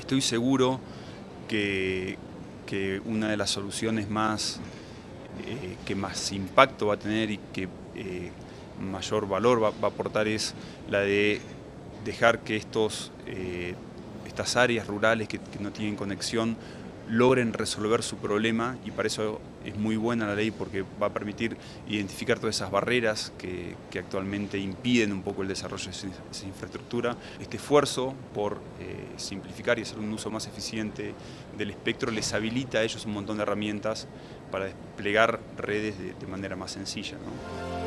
Estoy seguro que, una de las soluciones que más impacto va a tener y que mayor valor va a aportar es la de dejar que estas áreas rurales que no tienen conexión logren resolver su problema, y para eso es muy buena la ley, porque va a permitir identificar todas esas barreras que actualmente impiden un poco el desarrollo de esa infraestructura. Este esfuerzo por simplificar y hacer un uso más eficiente del espectro les habilita a ellos un montón de herramientas para desplegar redes de manera más sencilla, ¿no?